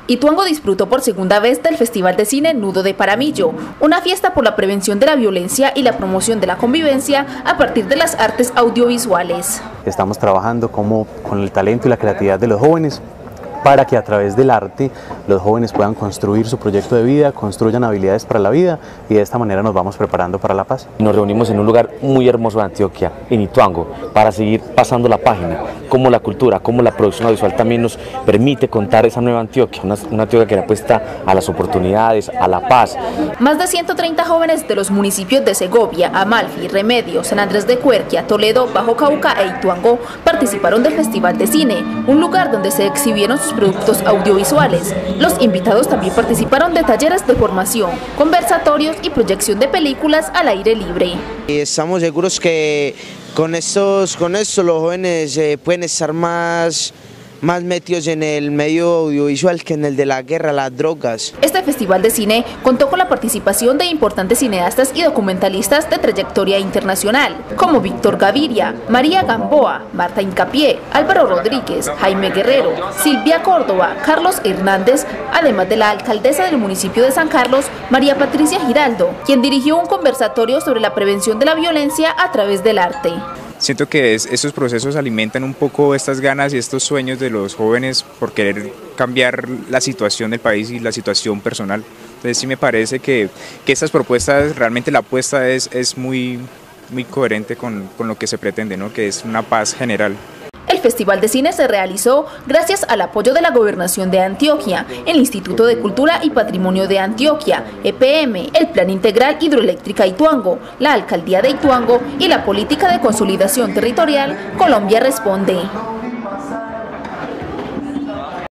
Ituango disfrutó por segunda vez del Festival de Cine Nudo de Paramillo, una fiesta por la prevención de la violencia y la promoción de la convivencia a partir de las artes audiovisuales. Estamos trabajando con el talento y la creatividad de los jóvenes para que a través del arte los jóvenes puedan construir su proyecto de vida, construyan habilidades para la vida y de esta manera nos vamos preparando para la paz. Nos reunimos en un lugar muy hermoso de Antioquia, en Ituango, para seguir pasando la página, cómo la cultura, cómo la producción audiovisual también nos permite contar esa nueva Antioquia, una Antioquia que le apuesta a las oportunidades, a la paz. Más de 130 jóvenes de los municipios de Segovia, Amalfi, Remedio, San Andrés de Cuerquia, Toledo, Bajo Cauca e Ituango participaron del Festival de Cine, un lugar donde se exhibieron sus productos audiovisuales. Los invitados también participaron de talleres de formación, conversatorios y proyección de películas al aire libre. Estamos seguros que con esto los jóvenes pueden estar más metidos en el medio audiovisual que en el de la guerra, las drogas. Este festival de cine contó con la participación de importantes cineastas y documentalistas de trayectoria internacional, como Víctor Gaviria, María Gamboa, Marta Hincapié, Álvaro Rodríguez, Jaime Guerrero, Silvia Córdoba, Carlos Hernández, además de la alcaldesa del municipio de San Carlos, María Patricia Giraldo, quien dirigió un conversatorio sobre la prevención de la violencia a través del arte. Siento que estos procesos alimentan un poco estas ganas y estos sueños de los jóvenes por querer cambiar la situación del país y la situación personal. Entonces sí me parece que estas propuestas, realmente la apuesta es muy coherente con lo que se pretende, ¿no? Que es una paz general. El Festival de Cine se realizó gracias al apoyo de la Gobernación de Antioquia, el Instituto de Cultura y Patrimonio de Antioquia, EPM, el Plan Integral Hidroeléctrica Ituango, la Alcaldía de Ituango y la Política de Consolidación Territorial Colombia Responde.